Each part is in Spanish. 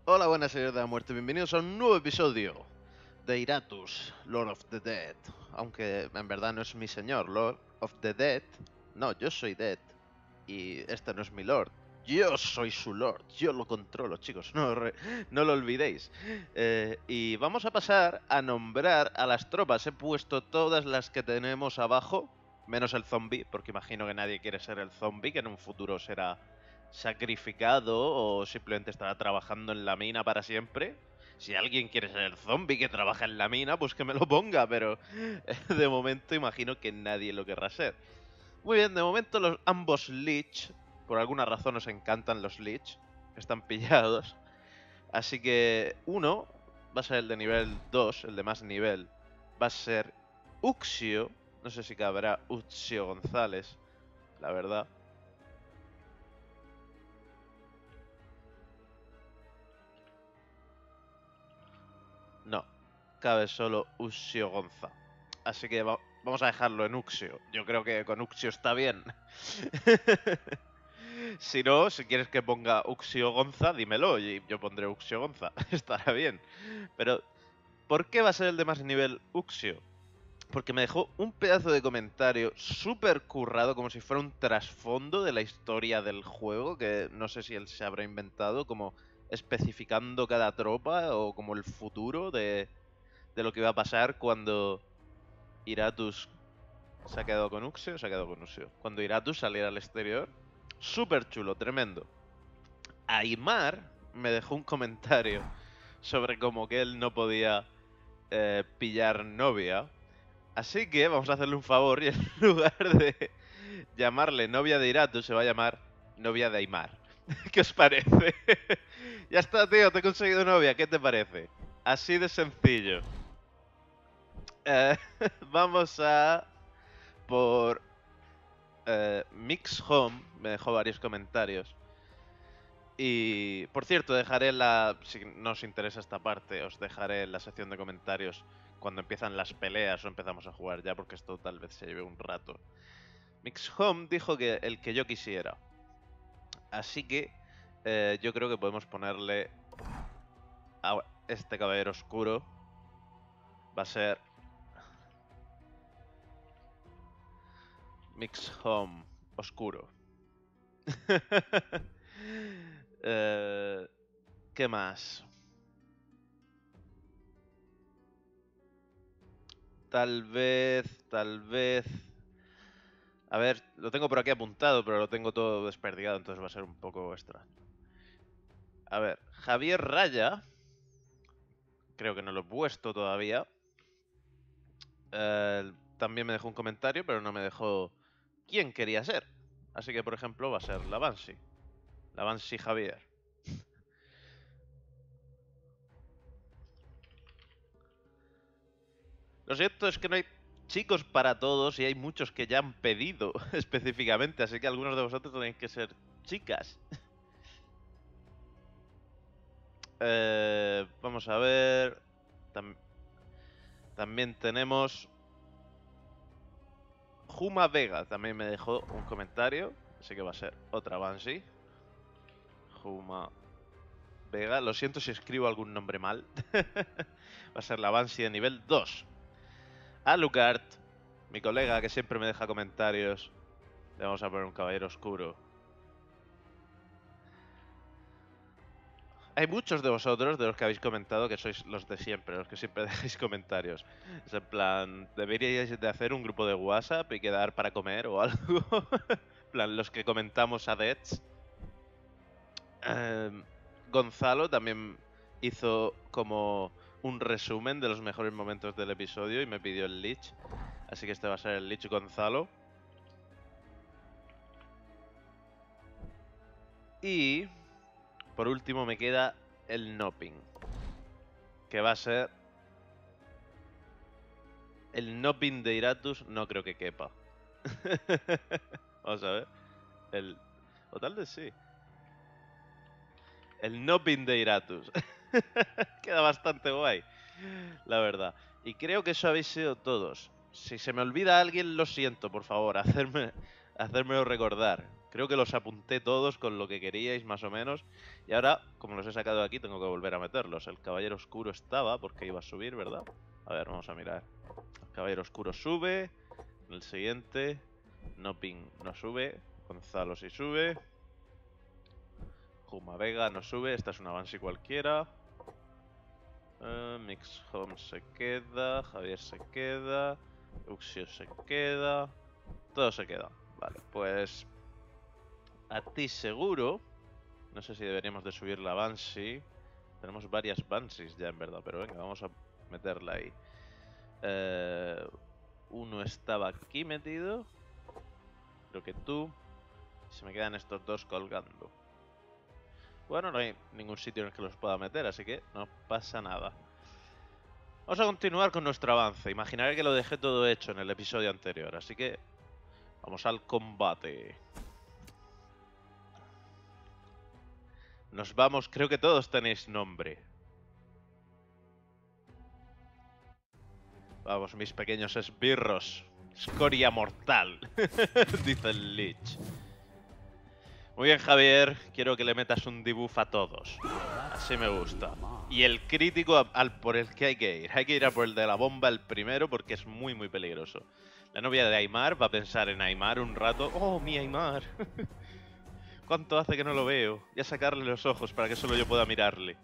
Hola, buenas señores de la muerte, bienvenidos a un nuevo episodio de Iratus, Lord of the Dead. Aunque en verdad no es mi señor, Lord of the Dead. No, yo soy Dead. Y este no es mi Lord. Yo soy su Lord, yo lo controlo, chicos, no lo olvidéis. Y vamos a pasar a nombrar a las tropas. He puesto todas las que tenemos abajo, menos el zombie, porque imagino que nadie quiere ser el zombie, que en un futuro será sacrificado o simplemente estará trabajando en la mina para siempre. Si alguien quiere ser el zombie que trabaja en la mina, pues que me lo ponga, pero de momento imagino que nadie lo querrá ser. Muy bien, de momento ambos Lich, por alguna razón nos encantan los Lich, están pillados. Así que uno va a ser el de nivel 2, el de más nivel, va a ser Uxio. No sé si cabrá Uxio González, la verdad. No, cabe solo Uxio Gonza. Así que vamos a dejarlo en Uxio. Yo creo que con Uxio está bien. Si no, si quieres que ponga Uxio Gonza, dímelo y yo pondré Uxio Gonza. Estará bien. Pero, ¿por qué va a ser el de más nivel Uxio? Porque me dejó un pedazo de comentario súper currado, como si fuera un trasfondo de la historia del juego, que no sé si él se habrá inventado, como especificando cada tropa o como el futuro de lo que va a pasar cuando Iratus se ha quedado con Uxio, se ha quedado con Uxio. Cuando Iratus saliera al exterior, súper chulo, tremendo. Aymar me dejó un comentario sobre como que él no podía pillar novia. Así que vamos a hacerle un favor y en lugar de llamarle novia de Iratus, se va a llamar novia de Aymar. ¿Qué os parece? Ya está, tío, te he conseguido novia, ¿qué te parece? Así de sencillo. Eh, vamos a por Mix Home, me dejó varios comentarios. Y por cierto, dejaré si no os interesa esta parte, os dejaré en la sección de comentarios cuando empiezan las peleas o empezamos a jugar ya, porque esto tal vez se lleve un rato. Mix Home dijo que el que yo quisiera. Así que yo creo que podemos ponerle a este caballero oscuro. Va a ser Mix Home oscuro. ¿Qué más? Tal vez... A ver, lo tengo por aquí apuntado, pero lo tengo todo desperdigado, entonces va a ser un poco extra. A ver, Javier Raya. Creo que no lo he puesto todavía. También me dejó un comentario, pero no me dejó quién quería ser. Así que, por ejemplo, va a ser la Banshee. La Banshee Javier. Lo cierto es que no hay chicos para todos y hay muchos que ya han pedido específicamente, así que algunos de vosotros tenéis que ser chicas. Vamos a ver. También tenemos Juma Vega, también me dejó un comentario, así que va a ser otra Banshee. Juma Vega, lo siento si escribo algún nombre mal. Va a ser la Banshee de nivel 2. Alucard, mi colega que siempre me deja comentarios. Le vamos a poner un caballero oscuro. Hay muchos de vosotros, de los que habéis comentado, que sois los de siempre, los que siempre dejáis comentarios. Es en plan, deberíais de hacer un grupo de WhatsApp y quedar para comer o algo. En plan, los que comentamos a Deads. Gonzalo también hizo como un resumen de los mejores momentos del episodio y me pidió el Lich. Así que este va a ser el Lich Gonzalo. Y por último me queda el Nopping, que va a ser el Nopping de Iratus. No creo que quepa. Vamos a ver. O tal vez sí. El Nopping de Iratus. Queda bastante guay, la verdad. Y creo que eso habéis sido todos. Si se me olvida alguien, lo siento, por favor, hacérmelo recordar. Creo que los apunté todos con lo que queríais, más o menos. Y ahora, como los he sacado de aquí, tengo que volver a meterlos. El Caballero Oscuro estaba, porque iba a subir, ¿verdad? A ver, vamos a mirar. El Caballero Oscuro sube. El siguiente. Noping no sube. Gonzalo sí sube. Juma Vega no sube. Esta es una Banshee cualquiera. Mix Home se queda. Javier se queda. Uxio se queda. Todo se queda. Vale, pues... A ti seguro. No sé si deberíamos de subir la Banshee. Tenemos varias Banshees ya en verdad, pero venga, vamos a meterla ahí. Uno estaba aquí metido. Creo que tú. Se me quedan estos dos colgando. Bueno, no hay ningún sitio en el que los pueda meter, así que no pasa nada. Vamos a continuar con nuestro avance. Imaginaré que lo dejé todo hecho en el episodio anterior, así que vamos al combate. Nos vamos, creo que todos tenéis nombre. Vamos, mis pequeños esbirros. Escoria mortal, dice el Lich. Muy bien, Javier. Quiero que le metas un debuff a todos. Así me gusta. Y el crítico al por el que hay que ir. Hay que ir a por el de la bomba el primero porque es muy, muy peligroso. La novia de Aymar va a pensar en Aymar un rato. ¡Oh, mi Aymar! ¿Cuánto hace que no lo veo? Y a sacarle los ojos para que solo yo pueda mirarle.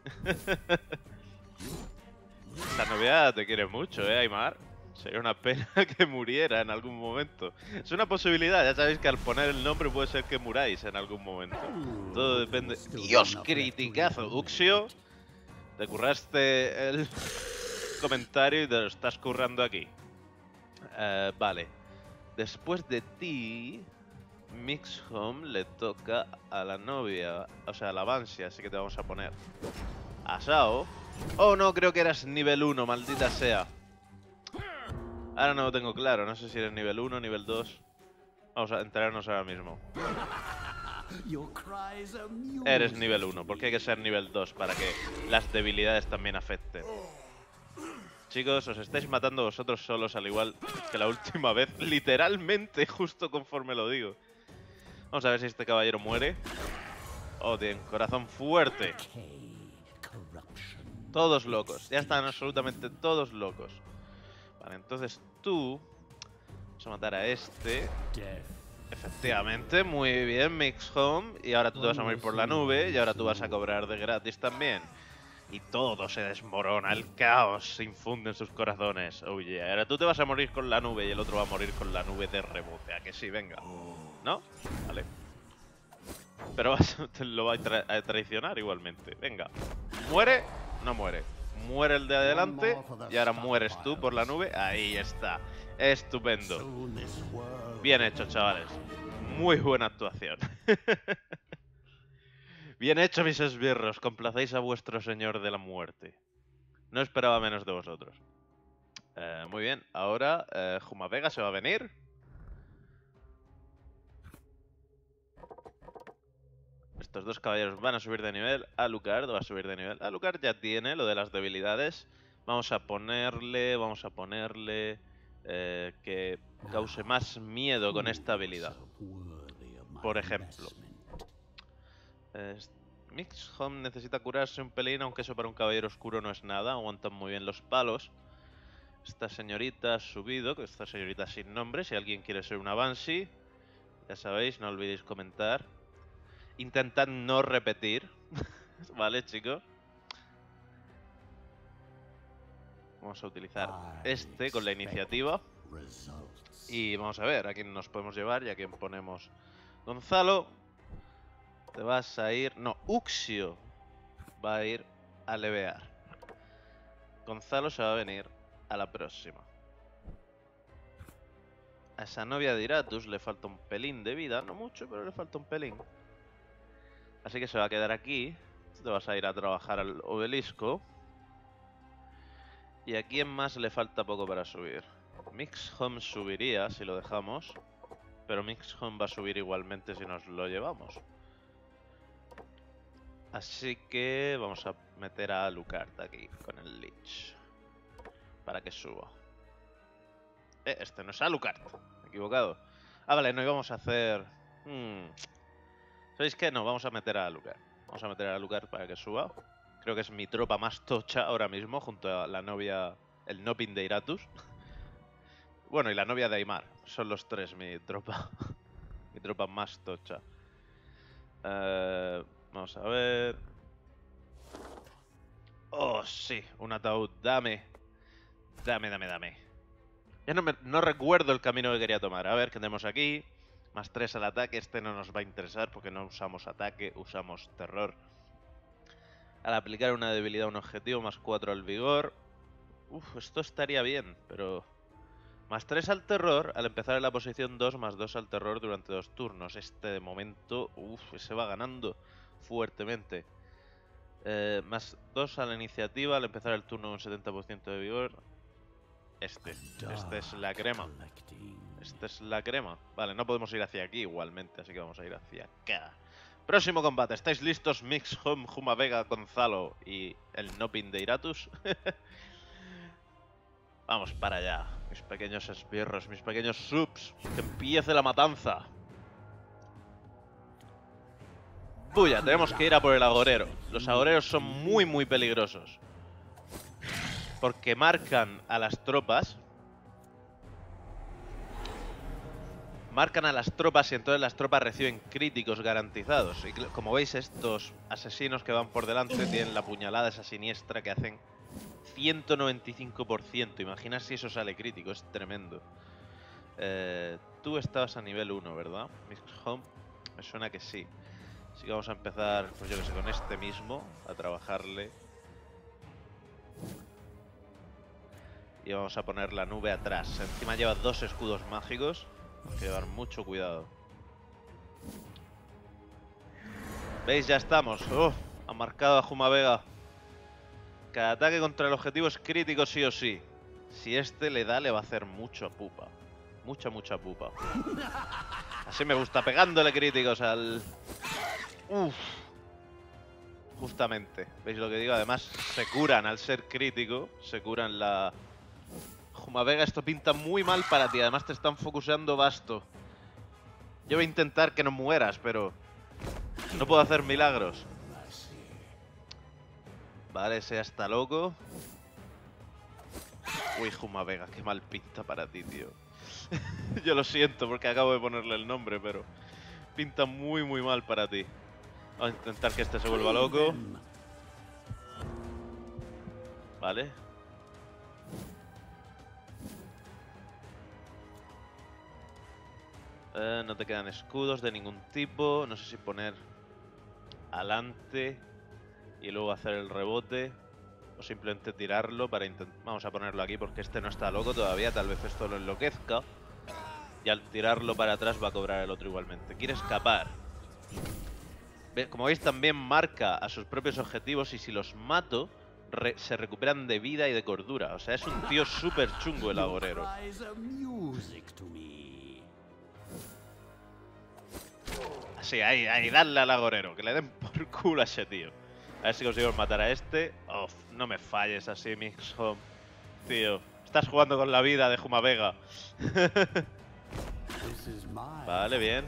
Esa novia te quiere mucho, Aymar. Sería una pena que muriera en algún momento. Es una posibilidad, ya sabéis que al poner el nombre puede ser que muráis en algún momento. Todo depende... ¡Dios, criticazo! Uxio, te curraste el comentario y te lo estás currando aquí. Vale. Después de ti, Mix Home le toca a la novia, o sea, a la Banshee, así que te vamos a poner a Sao. Oh, no, creo que eras nivel 1, maldita sea. Ahora no lo tengo claro, no sé si eres nivel 1 o nivel 2. Vamos a enterarnos ahora mismo. Eres nivel 1, porque hay que ser nivel 2 para que las debilidades también afecten. Chicos, os estáis matando vosotros solos al igual que la última vez, literalmente, justo conforme lo digo. Vamos a ver si este caballero muere. Oh, tiene corazón fuerte. Todos locos, ya están absolutamente todos locos. Vale, entonces tú... Vamos a matar a este. Efectivamente, muy bien, Mix Home. Y ahora tú te vas a morir por la nube. Y ahora tú vas a cobrar de gratis también. Y todo se desmorona, el caos se infunde en sus corazones. Oh yeah, ahora tú te vas a morir con la nube y el otro va a morir con la nube de rebote. ¿A que sí? Venga. ¿No? Vale. Pero lo va a traicionar igualmente. Venga. ¿Muere? No muere. Muere el de adelante y ahora mueres tú por la nube. Ahí está. Estupendo. Bien hecho, chavales. Muy buena actuación. Bien hecho, mis esbirros. Complacéis a vuestro señor de la muerte. No esperaba menos de vosotros. Muy bien. Ahora, Juma Vega se va a venir. Estos dos caballeros van a subir de nivel. Alucard va a subir de nivel. Alucard ya tiene lo de las debilidades. Vamos a ponerle que cause más miedo con esta habilidad. Por ejemplo. Mix Home necesita curarse un pelín, aunque eso para un caballero oscuro no es nada. Aguantan muy bien los palos. Esta señorita ha subido, que esta señorita sin nombre. Si alguien quiere ser una Banshee, ya sabéis, no olvidéis comentar. Intentad no repetir. Vale, chicos. Vamos a utilizar este con la iniciativa. Y vamos a ver a quién nos podemos llevar y a quién ponemos. Gonzalo, te vas a ir... No, Uxio va a ir a levear. Gonzalo se va a venir a la próxima. A esa novia de Iratus le falta un pelín de vida. No mucho, pero le falta un pelín. Así que se va a quedar aquí. Te vas a ir a trabajar al obelisco. ¿Y a quién más le falta poco para subir? Mix Home subiría si lo dejamos. Pero Mix Home va a subir igualmente si nos lo llevamos. Así que vamos a meter a Alucard aquí con el Lich. Para que suba. Este no es Alucard. Me he equivocado. Ah, vale, no íbamos a hacer... ¿Sabéis qué? No, vamos a meter a Alucard. Vamos a meter a Alucard para que suba. Creo que es mi tropa más tocha ahora mismo, junto a la novia, el Nopin de Iratus. Bueno, y la novia de Aymar. Son los tres mi tropa. Mi tropa más tocha. Vamos a ver. Oh, sí, un ataúd. Dame. Dame. Ya no recuerdo el camino que quería tomar. A ver, ¿qué tenemos aquí? Más 3 al ataque. Este no nos va a interesar porque no usamos ataque, usamos terror. Al aplicar una debilidad a un objetivo, más 4 al vigor. Uf, esto estaría bien, pero... Más 3 al terror, al empezar en la posición 2, más 2 al terror durante 2 turnos. Este de momento, se va ganando fuertemente. Más 2 a la iniciativa, al empezar el turno con 70% de vigor. Este es la crema. Esta es la crema. Vale, no podemos ir hacia aquí igualmente, así que vamos a ir hacia acá. Próximo combate, ¿estáis listos? Mix Home, Juma Vega, Gonzalo y el Nopin de Iratus. Vamos para allá, mis pequeños esbirros, mis pequeños subs. Que empiece la matanza. Puya, tenemos que ir a por el agorero. Los agoreros son muy peligrosos. Porque marcan a las tropas. Marcan a las tropas y entonces las tropas reciben críticos garantizados. Y como veis, estos asesinos que van por delante tienen la puñalada esa siniestra que hacen 195%. Imagina si eso sale crítico, es tremendo. Tú estabas a nivel 1, ¿verdad? Mix Home, me suena que sí. Así que vamos a empezar, pues yo que sé, con este mismo, a trabajarle. Y vamos a poner la nube atrás. Encima lleva 2 escudos mágicos. Hay que llevar mucho cuidado. ¿Veis? Ya estamos. Ha marcado a Juma Vega. Cada ataque contra el objetivo es crítico sí o sí. Si este le da, le va a hacer mucha pupa. Mucha pupa. Así me gusta, pegándole críticos al... Justamente. ¿Veis lo que digo? Además, se curan al ser crítico. Se curan la... Juma Vega, esto pinta muy mal para ti. Además te están focuseando basto. Yo voy a intentar que no mueras, pero... no puedo hacer milagros. Vale, ese ya está loco. Uy, Juma Vega, qué mal pinta para ti, tío. Yo lo siento porque acabo de ponerle el nombre, pero... pinta muy mal para ti. Vamos a intentar que este se vuelva loco. Vale. No te quedan escudos de ningún tipo. No sé si poner adelante y luego hacer el rebote o simplemente tirarlo para intentar... Vamos a ponerlo aquí porque este no está loco todavía. Tal vez esto lo enloquezca. Y al tirarlo para atrás va a cobrar el otro igualmente. Quiere escapar. Como veis, también marca a sus propios objetivos y si los mato, se recuperan de vida y de cordura. O sea, es un tío súper chungo el agorero. Así, ahí, dale al agorero, que le den por culo a ese tío. A ver si conseguimos matar a este. No me falles así, Mix Home. Tío, estás jugando con la vida de Juma Vega. Vale, bien.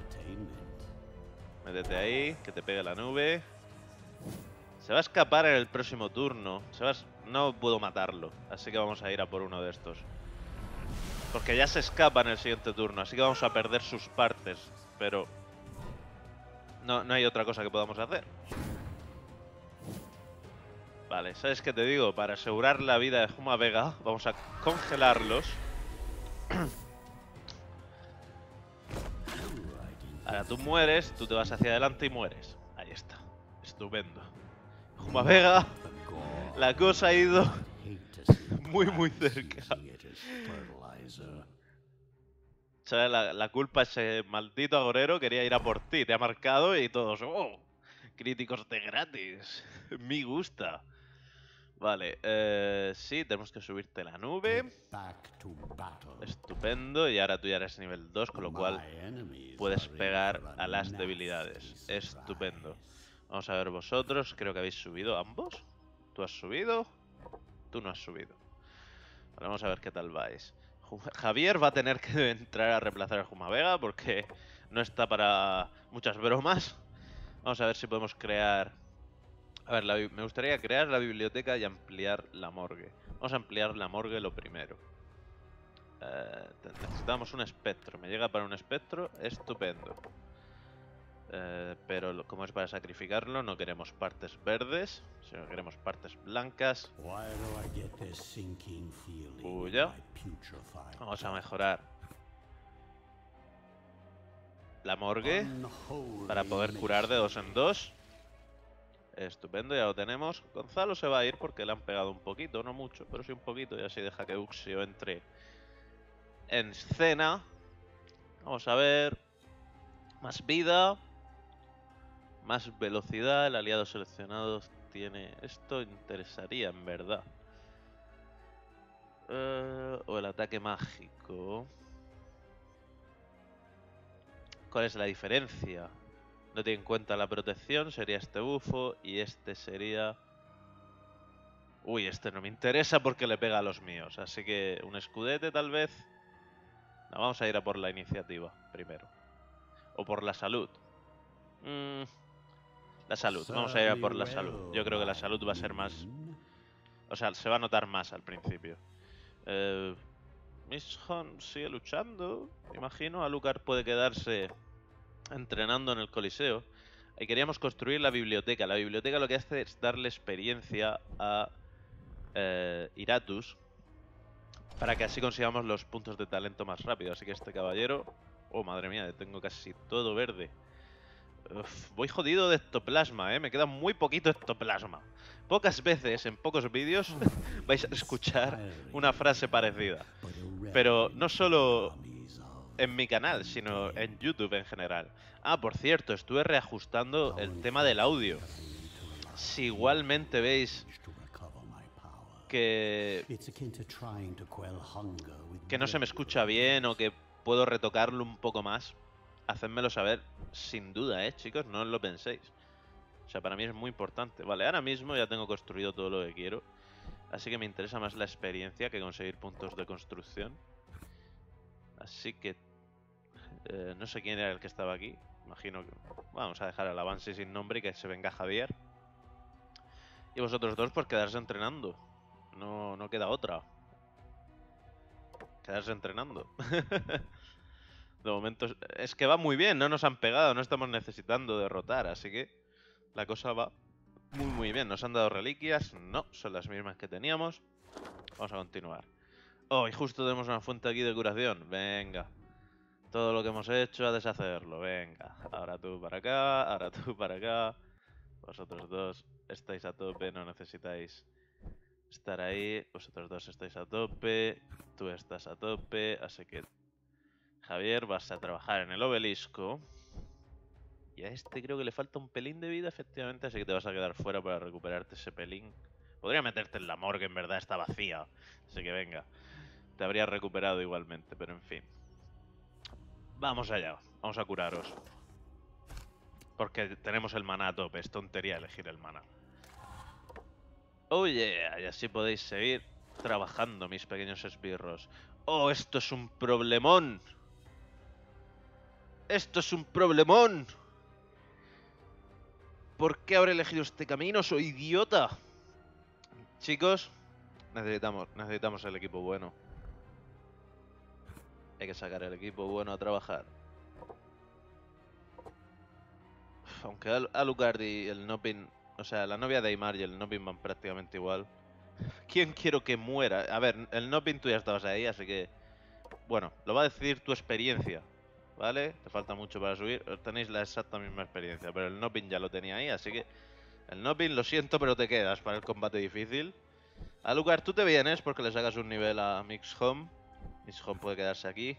Métete ahí, que te pegue la nube. Se va a escapar en el próximo turno. No puedo matarlo, así que vamos a ir a por uno de estos. Porque ya se escapa en el siguiente turno, así que vamos a perder sus partes. Pero no hay otra cosa que podamos hacer. Vale, ¿sabes qué te digo? Para asegurar la vida de Juma Vega, vamos a congelarlos. Ahora tú mueres, tú te vas hacia adelante y mueres. Ahí está. Estupendo. Juma Vega, la cosa ha ido muy cerca. ¿Sabes? La culpa es ese maldito agorero, quería ir a por ti, te ha marcado y todos... ¡oh! Críticos de gratis. Me gusta. Vale, sí, tenemos que subirte la nube. Estupendo, y ahora tú ya eres nivel 2, con lo cual puedes pegar a las debilidades. Estupendo. Vamos a ver vosotros, creo que habéis subido ambos. ¿Tú has subido? Tú no has subido. Vale, vamos a ver qué tal vais. Javier va a tener que entrar a reemplazar a Jumavega porque no está para muchas bromas. Vamos a ver si podemos crear... A ver, me gustaría crear la biblioteca y ampliar la morgue. Vamos a ampliar la morgue lo primero. Necesitamos un espectro. Me llega para un espectro. Estupendo. Pero como es para sacrificarlo, no queremos partes verdes, sino queremos partes blancas. Puya. Vamos a mejorar la morgue para poder curar de 2 en 2. Estupendo, ya lo tenemos. Gonzalo se va a ir porque le han pegado un poquito, no mucho, pero sí un poquito, y así deja que Uxio entre en escena. Vamos a ver. Más vida. Más velocidad. El aliado seleccionado tiene... Esto interesaría en verdad. O el ataque mágico. ¿Cuál es la diferencia? No tiene en cuenta la protección, sería este bufo y este sería... Uy, este no me interesa porque le pega a los míos, así que un escudete tal vez. No, vamos a ir a por la iniciativa primero. O por la salud. La salud, vamos a ir a por la salud. Yo creo que la salud va a ser más... O sea, se va a notar más al principio. Mishon sigue luchando, imagino. Alucard puede quedarse entrenando en el Coliseo. Y queríamos construir la biblioteca. La biblioteca lo que hace es darle experiencia a Iratus, para que así consigamos los puntos de talento más rápido. Así que este caballero... Oh, madre mía, tengo casi todo verde. Uf, voy jodido de ectoplasma, me queda muy poquito ectoplasma. Pocas veces, en pocos vídeos, vais a escuchar una frase parecida. Pero no solo en mi canal, sino en YouTube en general. Ah, por cierto, estuve reajustando el tema del audio. Si igualmente veis que no se me escucha bien o que puedo retocarlo un poco más, hacedmelo saber sin duda, chicos, no os lo penséis. O sea, para mí es muy importante. Vale, ahora mismo ya tengo construido todo lo que quiero, así que me interesa más la experiencia que conseguir puntos de construcción. Así que... no sé quién era el que estaba aquí. Imagino que... Vamos a dejar al avance sin nombre y que se venga Javier. Y vosotros dos pues quedarse entrenando. No queda otra. Quedarse entrenando. De momento es que va muy bien, no nos han pegado, no estamos necesitando derrotar, así que la cosa va muy bien. Nos han dado reliquias, no, son las mismas que teníamos. Vamos a continuar. Oh, y justo tenemos una fuente aquí de curación, venga. Todo lo que hemos hecho a deshacerlo, venga. Ahora tú para acá, ahora tú para acá. Vosotros dos estáis a tope, no necesitáis estar ahí. Vosotros dos estáis a tope, tú estás a tope, así que... Javier, vas a trabajar en el obelisco. Y a este creo que le falta un pelín de vida, efectivamente, así que te vas a quedar fuera para recuperarte ese pelín. Podría meterte en la morgue, en verdad está vacía. Así que venga, te habría recuperado igualmente, pero en fin. Vamos allá, vamos a curaros. Porque tenemos el maná a tope, es tontería elegir el maná. Oh yeah, y así podéis seguir trabajando, mis pequeños esbirros. Oh, esto es un problemón. ¡Esto es un problemón! ¿Por qué habré elegido este camino? ¡Soy idiota! Chicos, necesitamos el equipo bueno. Hay que sacar el equipo bueno a trabajar. Aunque Alucard y el Nopin... O sea, la novia de Aymar y el Nopin van prácticamente igual. ¿Quién quiero que muera? A ver, el Nopin tú ya estabas ahí, así que... Bueno, lo va a decidir tu experiencia, ¿vale? Te falta mucho para subir. Tenéis la exacta misma experiencia, pero el Nopin ya lo tenía ahí, así que... El Nopin, lo siento, pero te quedas para el combate difícil. Alucard, tú te vienes porque le sacas un nivel a Mixhome. Mixhome puede quedarse aquí.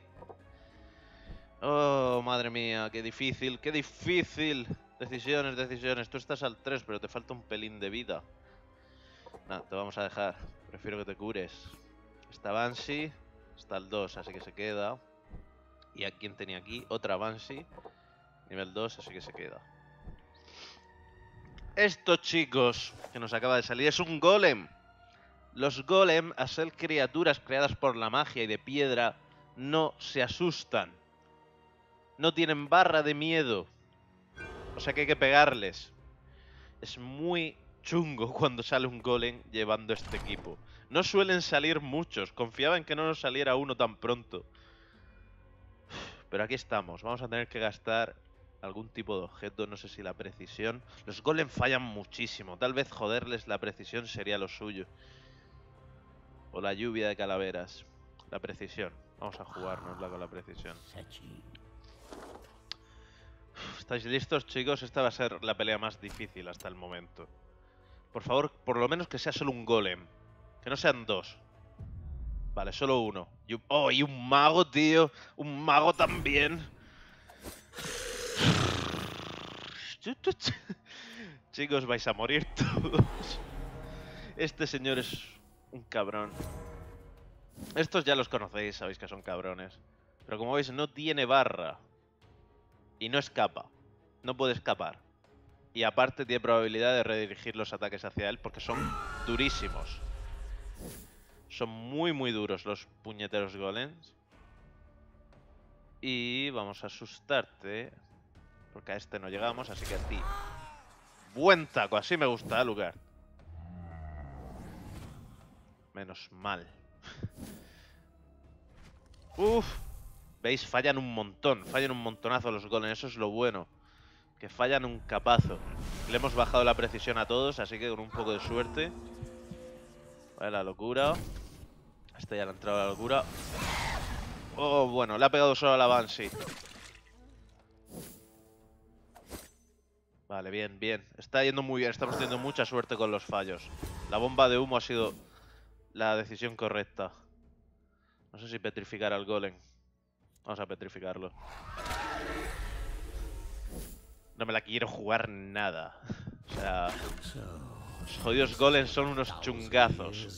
Oh, madre mía, qué difícil, qué difícil. Decisiones, decisiones. Tú estás al 3, pero te falta un pelín de vida. Nah, te vamos a dejar. Prefiero que te cures. Está Banshee, está el 2, así que se queda. ¿Y a quién tenía aquí? Otra Banshee. Nivel 2, así que se queda. Esto, chicos, que nos acaba de salir es un golem. Los golem, a ser criaturas creadas por la magia y de piedra, no se asustan. No tienen barra de miedo. O sea que hay que pegarles. Es muy chungo cuando sale un golem llevando este equipo. No suelen salir muchos. Confiaba en que no nos saliera uno tan pronto. Pero aquí estamos. Vamos a tener que gastar algún tipo de objeto. No sé si la precisión. Los golem fallan muchísimo. Tal vez joderles la precisión sería lo suyo. O la lluvia de calaveras. La precisión. Vamos a jugárnosla con la precisión. ¿Estáis listos, chicos? Esta va a ser la pelea más difícil hasta el momento. Por favor, por lo menos que sea solo un golem. Que no sean dos. Vale, solo uno. Oh, y un mago, tío. Un mago también. Chicos, vais a morir todos. Este señor es un cabrón. Estos ya los conocéis, sabéis que son cabrones. Pero como veis, no tiene barra. Y no escapa. No puede escapar. Y aparte tiene probabilidad de redirigir los ataques hacia él porque son durísimos. Son muy muy duros los puñeteros golems. Y vamos a asustarte. Porque a este no llegamos, así que a ti. Buen taco, así me gusta, lugar. Menos mal. Uf. ¿Veis? Fallan un montón. Fallan un montonazo los golems. Eso es lo bueno. Que fallan un capazo. Le hemos bajado la precisión a todos, así que con un poco de suerte. Vale, la locura. Este ya le ha entrado la locura. Oh, bueno, le ha pegado solo a la Banshee. Vale, bien, bien. Está yendo muy bien. Estamos teniendo mucha suerte con los fallos. La bomba de humo ha sido la decisión correcta. No sé si petrificar al golem. Vamos a petrificarlo. No me la quiero jugar nada. O sea... Los jodidos golems son unos chungazos.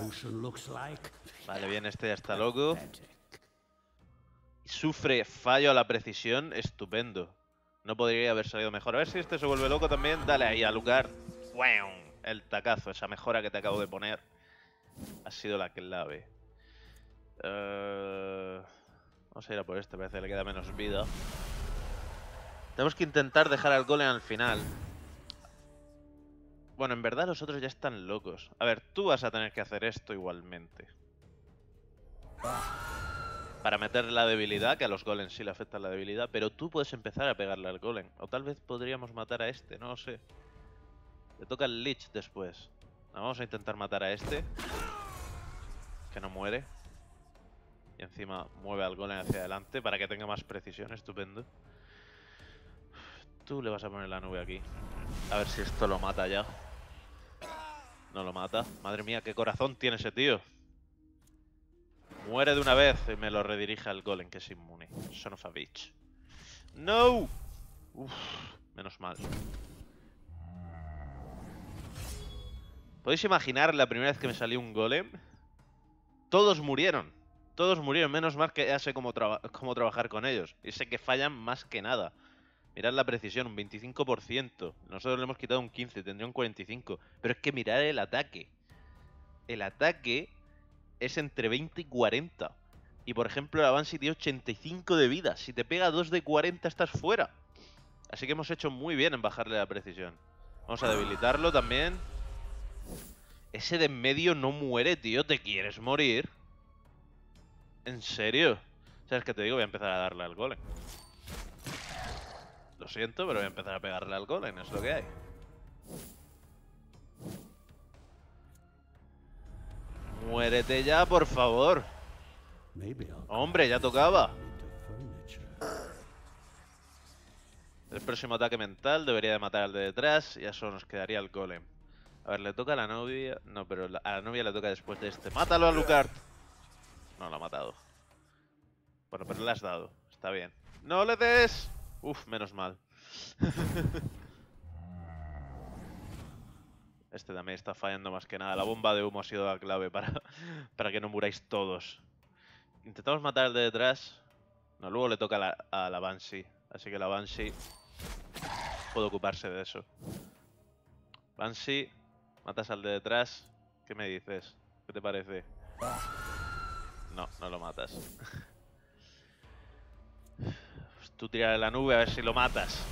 Vale, bien, este ya está loco. Sufre fallo a la precisión, estupendo. No podría haber salido mejor. A ver si este se vuelve loco también. Dale ahí al lugar. ¡Wow! El tacazo, esa mejora que te acabo de poner. Ha sido la clave. Vamos a ir a por este, parece que le queda menos vida. Tenemos que intentar dejar al golem al final. Bueno, en verdad los otros ya están locos. A ver, tú vas a tener que hacer esto igualmente. Para meter la debilidad, que a los golems sí le afecta la debilidad, pero tú puedes empezar a pegarle al golem. O tal vez podríamos matar a este, no lo sé. Le toca el Lich después. Vamos a intentar matar a este. Que no muere. Y encima mueve al golem hacia adelante para que tenga más precisión, estupendo. Tú le vas a poner la nube aquí. A ver si esto lo mata ya. No lo mata. Madre mía, qué corazón tiene ese tío. Muere de una vez y me lo redirige al golem, que es inmune. Son of a bitch. ¡No! Uf, menos mal. ¿Podéis imaginar la primera vez que me salió un golem? Todos murieron. Todos murieron. Menos mal que ya sé cómo trabajar con ellos. Y sé que fallan más que nada. Mirad la precisión, un 25%. Nosotros le hemos quitado un 15%, tendría un 45%. Pero es que mirad el ataque. El ataque es entre 20 y 40. Y por ejemplo, la Banshee tiene 85 de vida. Si te pega 2 de 40 estás fuera. Así que hemos hecho muy bien en bajarle la precisión. Vamos a debilitarlo también. Ese de en medio no muere, tío. ¿Te quieres morir? ¿En serio? ¿Sabes qué te digo? Voy a empezar a darle al golem. Lo siento, pero voy a empezar a pegarle al golem. Es lo que hay. Muérete ya, por favor. Hombre, ya tocaba. El próximo ataque mental debería de matar al de detrás y ya solo nos quedaría el golem. A ver, le toca a la novia... No, pero a la novia le toca después de este. ¡Mátalo a Lucard! No, lo ha matado. Bueno, pero le has dado. Está bien. ¡No le des! Uf, menos mal. Este también está fallando más que nada. La bomba de humo ha sido la clave para que no muráis todos. Intentamos matar al de detrás. No, luego le toca a la Banshee. Así que la Banshee puede ocuparse de eso. Banshee, matas al de detrás. ¿Qué me dices? ¿Qué te parece? No, no lo matas. Tú tírale la nube a ver si lo matas.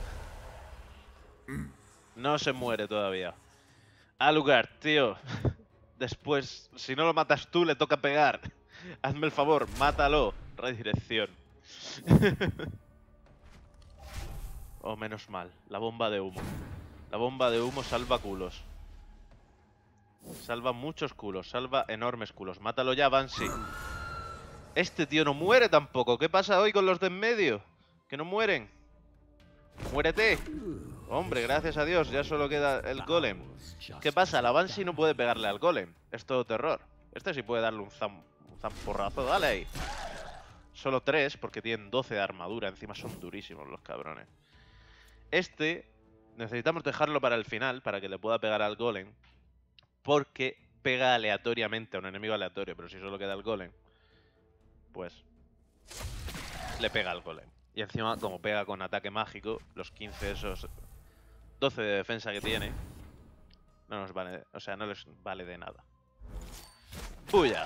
No se muere todavía. Alucard, tío. Después, si no lo matas tú, le toca pegar. Hazme el favor, mátalo. Redirección. Oh, menos mal. La bomba de humo. La bomba de humo salva culos. Salva muchos culos. Salva enormes culos. Mátalo ya, Banshee. Este tío no muere tampoco. ¿Qué pasa hoy con los de en medio? Que no mueren. ¡Muérete! Hombre, gracias a Dios, ya solo queda el golem. ¿Qué pasa? La Banshee no puede pegarle al golem. Es todo terror. Este sí puede darle un zamporrazo. Dale ahí. Solo 3 porque tienen 12 de armadura. Encima son durísimos los cabrones. Este necesitamos dejarlo para el final, para que le pueda pegar al golem. Porque pega aleatoriamente a un enemigo aleatorio. Pero si solo queda el golem, pues le pega al golem. Y encima, como pega con ataque mágico, los 15 esos 12 de defensa que tiene, no nos vale, o sea, no les vale de nada. ¡Puya!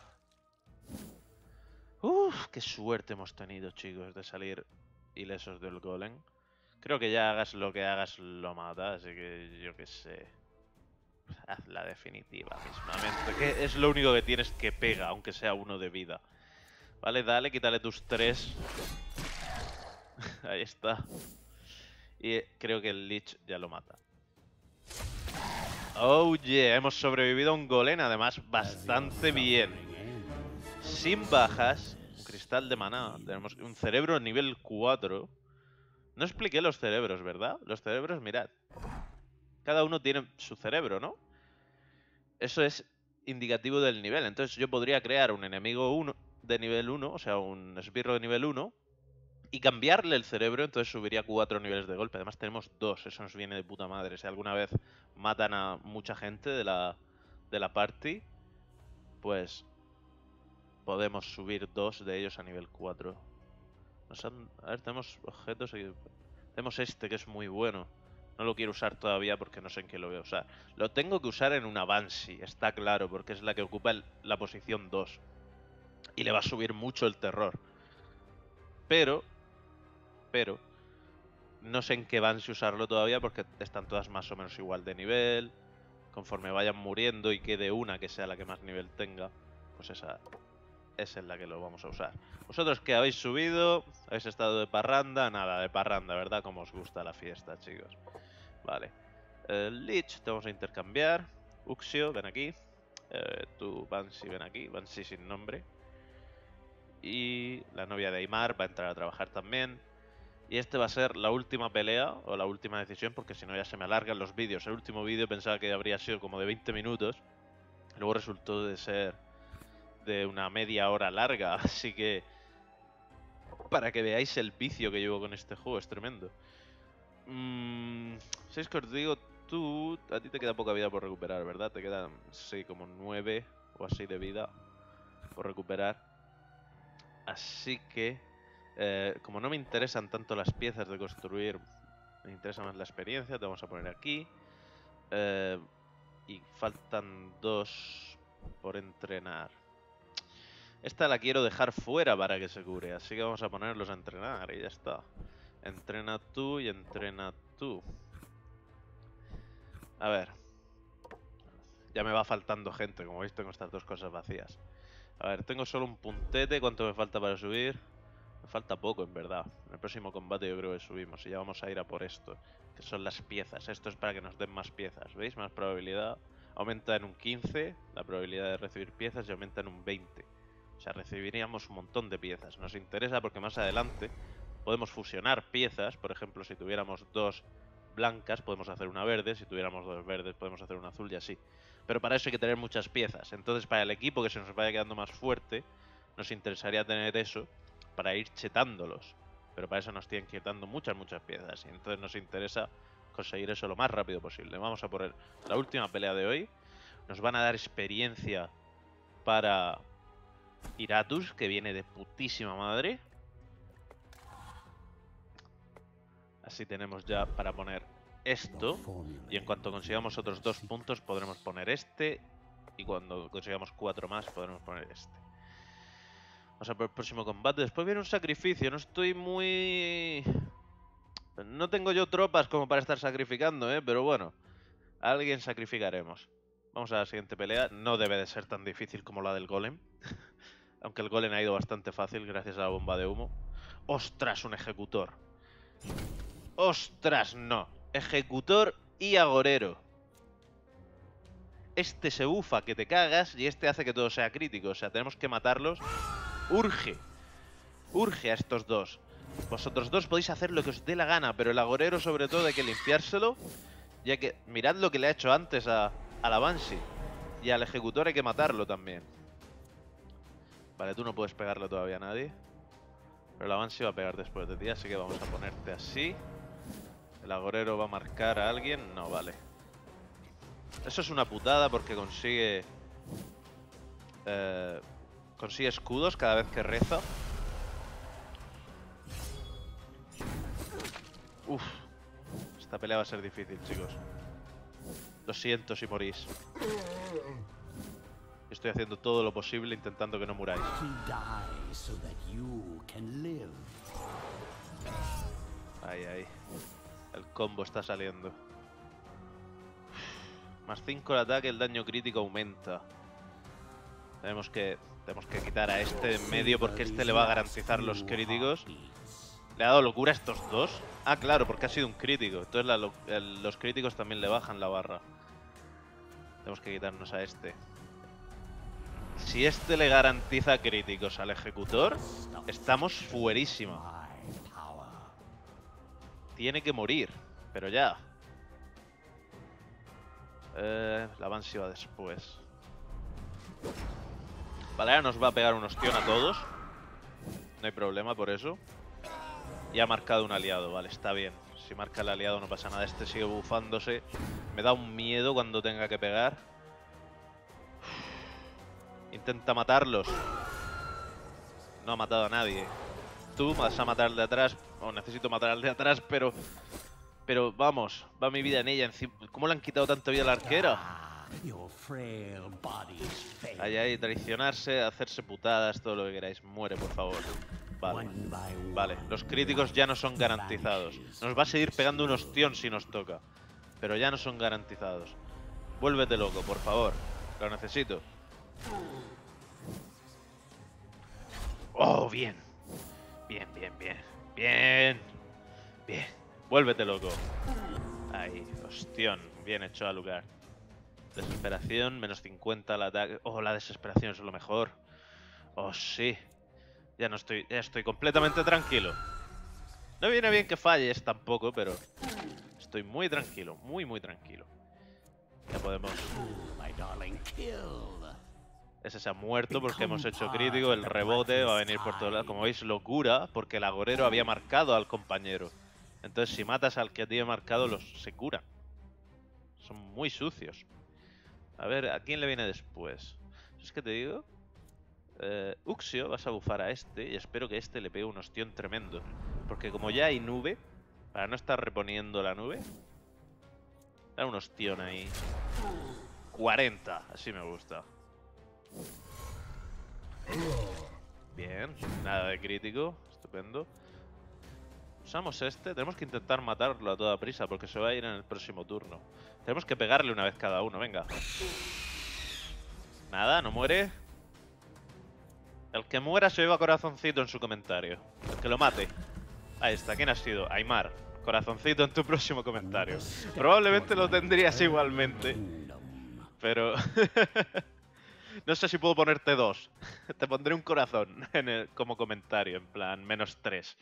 Uf, qué suerte hemos tenido, chicos, de salir ilesos del golem. Creo que ya hagas lo que hagas, lo mata, así que yo qué sé. Haz la definitiva mismamente, que es lo único que tienes que pega, aunque sea 1 de vida. Vale, dale, quítale tus 3. Ahí está. Y creo que el Lich ya lo mata. Oh yeah, hemos sobrevivido a un golem, además bastante bien. Sin bajas, un cristal de maná, tenemos un cerebro nivel 4. No expliqué los cerebros, ¿verdad? Los cerebros, mirad. Cada uno tiene su cerebro, ¿no? Eso es indicativo del nivel. Entonces yo podría crear un enemigo 1 de nivel 1, o sea, un esbirro de nivel 1, y cambiarle el cerebro, entonces subiría 4 niveles de golpe. Además tenemos 2, eso nos viene de puta madre. Si alguna vez matan a mucha gente de la party, pues podemos subir 2 de ellos a nivel 4. A ver, tenemos objetos y... Tenemos este que es muy bueno. No lo quiero usar todavía porque no sé en qué lo voy a usar. Lo tengo que usar en una Banshee, está claro, porque es la que ocupa la posición 2. Y le va a subir mucho el terror. Pero no sé en qué Banshee usarlo todavía porque están todas más o menos igual de nivel. Conforme vayan muriendo y quede una que sea la que más nivel tenga, pues esa es la que lo vamos a usar. ¿Vosotros qué habéis subido? ¿Habéis estado de parranda? Nada, de parranda, ¿verdad? Como os gusta la fiesta, chicos. Vale. Lich, te vamos a intercambiar. Uxio, ven aquí. Tú, Banshee, ven aquí. Banshee sin nombre. Y la novia de Aymar va a entrar a trabajar también. Y este va a ser la última pelea, o la última decisión, porque si no ya se me alargan los vídeos. El último vídeo pensaba que habría sido como de 20 minutos. Luego resultó de ser de una media hora larga, así que... Para que veáis el vicio que llevo con este juego, es tremendo. Si es que os digo, tú... A ti te queda poca vida por recuperar, ¿verdad? Te quedan, sí, como 9 o así de vida por recuperar. Así que... como no me interesan tanto las piezas de construir, me interesa más la experiencia, te vamos a poner aquí. Y faltan 2 por entrenar. Esta la quiero dejar fuera para que se cure, así que vamos a ponerlos a entrenar y ya está. Entrena tú y entrena tú. A ver. Ya me va faltando gente, como veis tengo estas 2 cosas vacías. A ver, tengo solo un puntete, ¿cuánto me falta para subir? Me falta poco, en verdad. En el próximo combate yo creo que subimos y ya vamos a ir a por esto, que son las piezas. Esto es para que nos den más piezas, ¿veis? Más probabilidad. Aumenta en un 15 la probabilidad de recibir piezas y aumenta en un 20. O sea, recibiríamos un montón de piezas. Nos interesa porque más adelante podemos fusionar piezas. Por ejemplo, si tuviéramos 2 blancas, podemos hacer una verde. Si tuviéramos 2 verdes, podemos hacer una azul y así. Pero para eso hay que tener muchas piezas. Entonces, para el equipo que se nos vaya quedando más fuerte, nos interesaría tener eso para ir chetándolos. Pero para eso nos tienen que ir dando muchas piezas. Y entonces nos interesa conseguir eso lo más rápido posible. Vamos a poner la última pelea de hoy. Nos van a dar experiencia para Iratus, que viene de putísima madre. Así tenemos ya para poner esto. Y en cuanto consigamos otros 2 puntos podremos poner este Y cuando consigamos 4 más podremos poner este. Vamos a por el próximo combate. Después viene un sacrificio. No estoy muy... No tengo yo tropas como para estar sacrificando, pero bueno. A alguien sacrificaremos. Vamos a la siguiente pelea. No debe de ser tan difícil como la del golem. Aunque el golem ha ido bastante fácil gracias a la bomba de humo. ¡Ostras! Un ejecutor. ¡Ostras! No. Ejecutor y agorero. Este se bufa que te cagas y este hace que todo sea crítico. O sea, tenemos que matarlos. Urge. Urge a estos dos. Vosotros dos podéis hacer lo que os dé la gana, pero el agorero sobre todo hay que limpiárselo. Ya que mirad lo que le ha hecho antes a la Banshee. Y al ejecutor hay que matarlo también. Vale, tú no puedes pegarle todavía a nadie. Pero la Banshee va a pegar después de ti, así que vamos a ponerte así. El agorero va a marcar a alguien. No, vale. Eso es una putada porque consigue... consigue escudos cada vez que reza. Uf. Esta pelea va a ser difícil, chicos. Lo siento si morís. Estoy haciendo todo lo posible intentando que no muráis. Ahí, ahí. El combo está saliendo. Más 5 el ataque, el daño crítico aumenta. Tenemos que quitar a este en medio porque este le va a garantizar los críticos. ¿Le ha dado locura a estos dos? Ah, claro, porque ha sido un crítico. Entonces los críticos también le bajan la barra. Tenemos que quitarnos a este. Si este le garantiza críticos al ejecutor, estamos fuerísima. Tiene que morir, pero ya. La Banshee va después. Vale, ahora nos va a pegar un ostión a todos. No hay problema por eso. Y ha marcado un aliado, vale, está bien. Si marca el aliado no pasa nada. Este sigue bufándose. Me da un miedo cuando tenga que pegar. Intenta matarlos. No ha matado a nadie. Tú vas a matar al de atrás. O necesito matar al de atrás, pero vamos, va mi vida en ella. ¿Cómo le han quitado tanta vida a la arquera? Ahí, ahí, traicionarse, hacerse putadas, todo lo que queráis. Muere, por favor. Vale, vale. Los críticos ya no son garantizados. Nos va a seguir pegando un ostión si nos toca. Pero ya no son garantizados. Vuélvete loco, por favor. Lo necesito. Oh, bien. Bien, bien, bien. Bien. Bien. Vuélvete loco. Ahí, ostión. Bien hecho al lugar. Desesperación, menos 50 al ataque. Oh, la desesperación es lo mejor. Oh, sí. Ya estoy completamente tranquilo. No viene bien que falles tampoco, pero estoy muy tranquilo, muy tranquilo. Ya podemos... Ese se ha muerto porque hemos hecho crítico, el rebote va a venir por todos lados. Como veis, locura, porque el agorero había marcado al compañero. Entonces, si matas al que tiene marcado, se curan. Son muy sucios. A ver, ¿a quién le viene después? ¿Es que te digo? Uxio, vas a bufar a este y espero que este le pegue un ostión tremendo. Porque como ya hay nube, para no estar reponiendo la nube, da un ostión ahí. 40, así me gusta. Bien, nada de crítico, estupendo. Usamos este, tenemos que intentar matarlo a toda prisa porque se va a ir en el próximo turno. Tenemos que pegarle una vez cada uno, venga. Nada, no muere. El que muera se lleva corazoncito en su comentario. El que lo mate. Ahí está, ¿quién ha sido? Aymar. Corazoncito en tu próximo comentario. Probablemente lo tendrías igualmente. Pero... no sé si puedo ponerte 2. Te pondré un corazón como comentario, en plan, -3.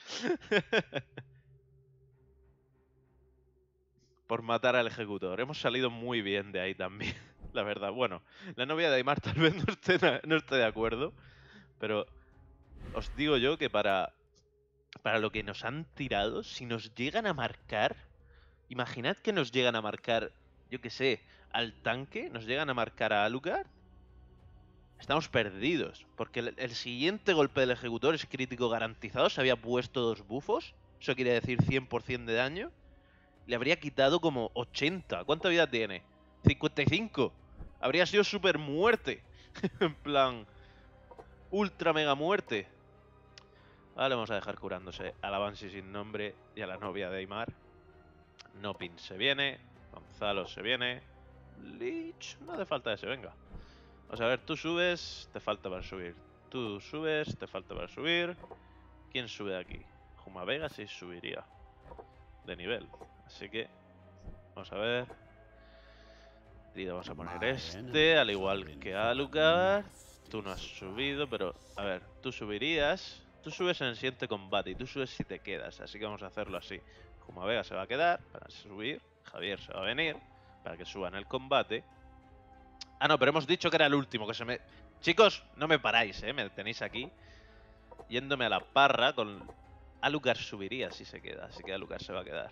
Por matar al ejecutor. Hemos salido muy bien de ahí también, la verdad. Bueno, la novia de Aymar tal vez no esté de acuerdo. Pero os digo yo que para lo que nos han tirado, si nos llegan a marcar... Imaginad que nos llegan a marcar, yo qué sé, al tanque, nos llegan a marcar a Alucard. Estamos perdidos, porque el siguiente golpe del ejecutor es crítico garantizado. Se había puesto 2 bufos, eso quiere decir 100% de daño. Le habría quitado como 80. ¿Cuánta vida tiene? 55. Habría sido super muerte. En plan, ultra mega muerte. Vale, vamos a dejar curándose a la Banshee sin nombre y a la novia de Aymar. Nopin se viene. Gonzalo se viene. Lich, no hace falta ese, venga. Vamos a ver, tú subes, te falta para subir. Tú subes, te falta para subir. ¿Quién sube de aquí? Juma Vega sí subiría de nivel. Así que, vamos a ver. Y vamos a poner este, al igual que Alucard. Tú no has subido, pero a ver, tú subirías. Tú subes en el siguiente combate y tú subes si te quedas. Así que vamos a hacerlo así. Juma Vega se va a quedar para subir. Javier se va a venir para que suba en el combate. Ah, no, pero hemos dicho que era el último, que se me... Chicos, no me paráis, me tenéis aquí. Yéndome a la parra con... Alucard subiría si se queda, así que Alucard se va a quedar.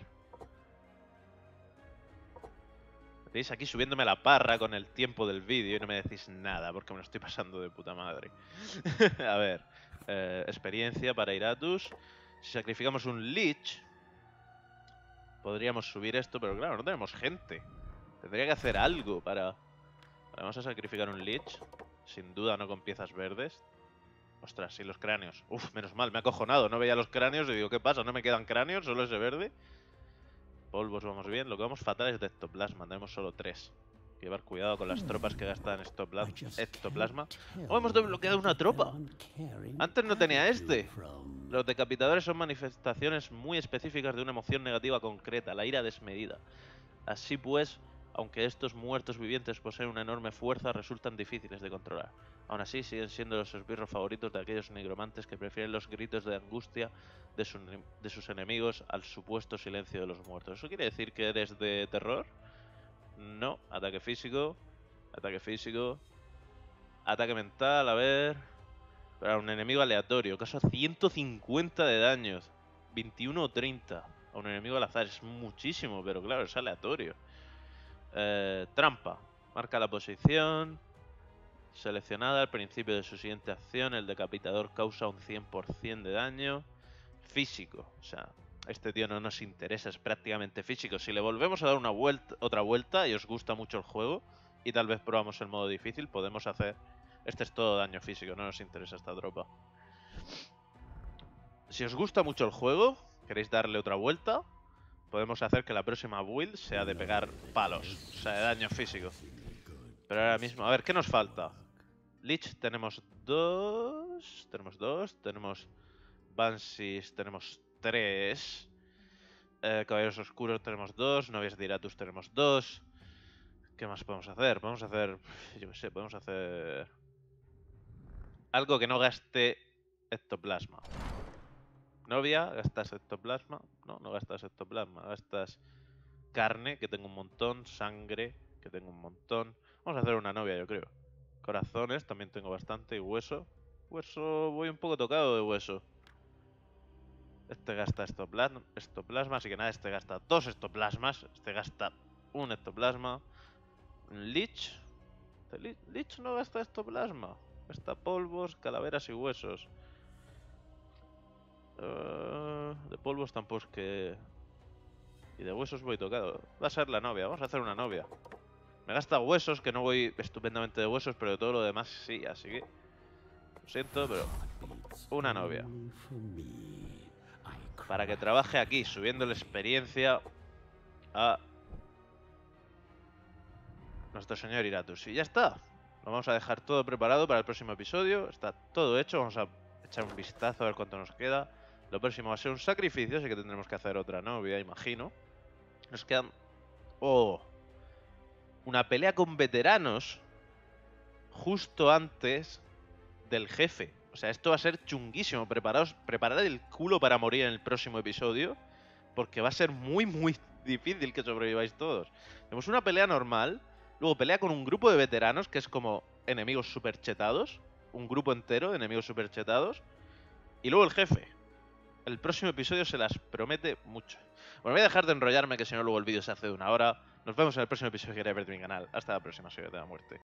Me tenéis aquí subiéndome a la parra con el tiempo del vídeo y no me decís nada, porque me lo estoy pasando de puta madre. A ver, experiencia para Iratus. Si sacrificamos un Lich, podríamos subir esto, pero claro, no tenemos gente. Tendría que hacer algo para... Vamos a sacrificar un Lich. Sin duda no con piezas verdes. Ostras, sí, los cráneos. Uf, menos mal, me ha acojonado. No veía los cráneos y digo, ¿qué pasa? ¿No me quedan cráneos? Solo ese verde. Polvos vamos bien. Lo que vamos fatal es de ectoplasma. Tenemos solo 3. Hay que llevar cuidado con las tropas que gastan ectoplasma. ¡Oh, hemos desbloqueado una tropa! Antes no tenía este. Los decapitadores son manifestaciones muy específicas de una emoción negativa concreta, la ira desmedida. Así pues, aunque estos muertos vivientes poseen una enorme fuerza, resultan difíciles de controlar. Aún así, siguen siendo los esbirros favoritos de aquellos nigromantes que prefieren los gritos de angustia de sus enemigos al supuesto silencio de los muertos. ¿Eso quiere decir que eres de terror? No. Ataque físico. Ataque físico. Ataque mental, a ver... Para un enemigo aleatorio. Caso 150 de daños. 21 o 30. A un enemigo al azar. Es muchísimo, pero claro, es aleatorio. Trampa. Marca la posición seleccionada al principio de su siguiente acción. El decapitador causa un 100% de daño. Físico. O sea, este tío no nos interesa, es prácticamente físico. Si le volvemos a dar otra vuelta y os gusta mucho el juego y tal vez probamos el modo difícil, podemos hacer... Este es todo daño físico, no nos interesa esta tropa. Si os gusta mucho el juego, queréis darle otra vuelta, podemos hacer que la próxima build sea de pegar palos, o sea, de daño físico. Pero ahora mismo, a ver, ¿qué nos falta? Lich tenemos 2, tenemos Banshees tenemos 3, Caballeros Oscuros tenemos 2, Novias de Iratus tenemos 2. ¿Qué más podemos hacer? Podemos hacer, yo qué sé, podemos hacer... algo que no gaste ectoplasma. Novia, gastas ectoplasma. No, no gastas ectoplasma. Gastas carne, que tengo un montón. Sangre, que tengo un montón. Vamos a hacer una novia, yo creo. Corazones, también tengo bastante. Y hueso. Hueso, voy un poco tocado de hueso. Este gasta ectoplasma, así que nada, este gasta 2 ectoplasmas. Este gasta un ectoplasma. Lich. Lich no gasta ectoplasma. Gasta polvos, calaveras y huesos. De polvos tampoco es que... Y de huesos voy tocado. Va a ser la novia, vamos a hacer una novia. Me gasta huesos, que no voy estupendamente de huesos, pero de todo lo demás sí, así que... Lo siento, pero... Una novia. Para que trabaje aquí, subiendo la experiencia a... nuestro señor Iratus. Y ya está. Lo vamos a dejar todo preparado para el próximo episodio. Está todo hecho, vamos a echar un vistazo a ver cuánto nos queda. Lo próximo va a ser un sacrificio, así que tendremos que hacer otra novia, imagino. Nos quedan... ¡Oh! Una pelea con veteranos justo antes del jefe. O sea, esto va a ser chunguísimo. Preparad el culo para morir en el próximo episodio, porque va a ser muy, muy difícil que sobreviváis todos. Tenemos una pelea normal, luego pelea con un grupo de veteranos, que es como enemigos super chetados. Un grupo entero de enemigos super chetados. Y luego el jefe. El próximo episodio se las promete mucho. Bueno, voy a dejar de enrollarme, que si no luego el vídeo se hace de 1 hora. Nos vemos en el próximo episodio que queréis ver de mi canal. Hasta la próxima, soy de la muerte.